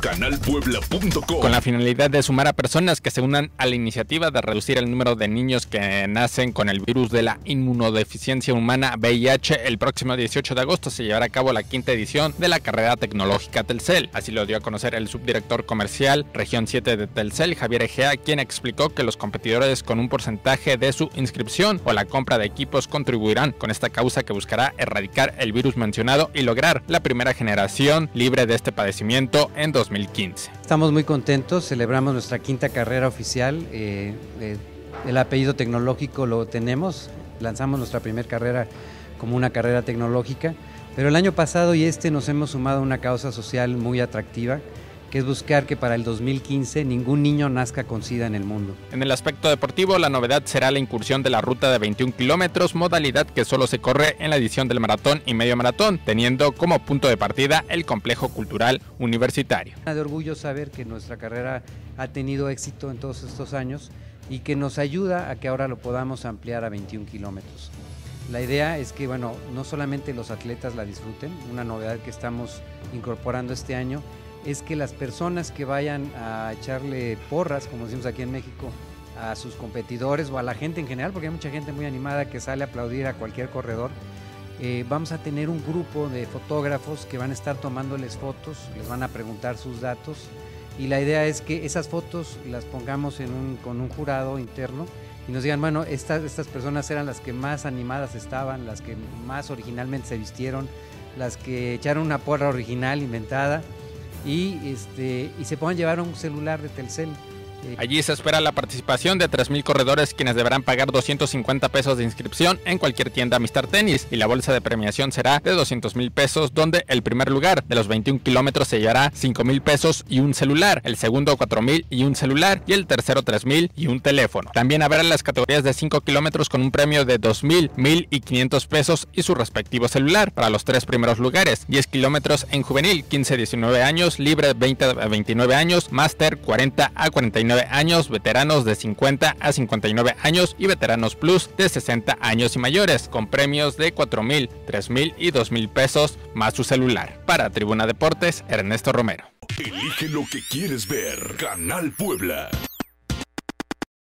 canalpuebla.com. Con la finalidad de sumar a personas que se unan a la iniciativa de reducir el número de niños que nacen con el virus de la inmunodeficiencia humana VIH, el próximo 18 de agosto se llevará a cabo la 5ª edición de la carrera tecnológica Telcel. Así lo dio a conocer el subdirector comercial Región 7 de Telcel, Javier Egea, quien explicó que los competidores con un porcentaje de su inscripción o la compra de equipos contribuirán con esta causa que buscará erradicar el virus mencionado y lograr la primera generación libre de este padecimiento en 2015. Estamos muy contentos, celebramos nuestra 5ª carrera oficial, el apellido tecnológico lo tenemos, lanzamos nuestra primera carrera como una carrera tecnológica, pero el año pasado y nos hemos sumado a una causa social muy atractiva, que es buscar que para el 2015 ningún niño nazca con SIDA en el mundo. En el aspecto deportivo, la novedad será la incursión de la ruta de 21 kilómetros, modalidad que solo se corre en la edición del maratón y medio maratón, teniendo como punto de partida el complejo cultural universitario. De orgullo saber que nuestra carrera ha tenido éxito en todos estos años y que nos ayuda a que ahora lo podamos ampliar a 21 kilómetros. La idea es que, no solamente los atletas la disfruten, una novedad que estamos incorporando este año, es que las personas que vayan a echarle porras, como decimos aquí en México, a sus competidores o a la gente en general, porque hay mucha gente muy animada que sale a aplaudir a cualquier corredor, vamos a tener un grupo de fotógrafos que van a estar tomándoles fotos, les van a preguntar sus datos y la idea es que esas fotos las pongamos con un jurado interno y nos digan, estas personas eran las que más animadas estaban, las que más originalmente se vistieron, las que echaron una porra original inventada, y se puedan llevar un celular de Telcel. Allí se espera la participación de 3,000 corredores, quienes deberán pagar 250 pesos de inscripción en cualquier tienda Mr. Tenis, y la bolsa de premiación será de 200,000 pesos, donde el primer lugar de los 21 kilómetros se llevará 5,000 pesos y un celular, el segundo 4,000 y un celular, y el tercero 3,000 y un teléfono. También habrá las categorías de 5 kilómetros con un premio de 2,000, 1,000 y 500 pesos y su respectivo celular para los 3 primeros lugares. 10 kilómetros en juvenil, 15 a 19 años, libre 20 a 29 años, máster 40 a 49 años, veteranos de 50 a 59 años y veteranos plus de 60 años y mayores, con premios de 4,000, 3,000 y 2,000 pesos más su celular. Para Tribuna Deportes, Ernesto Romero. Elige lo que quieres ver. Canal Puebla.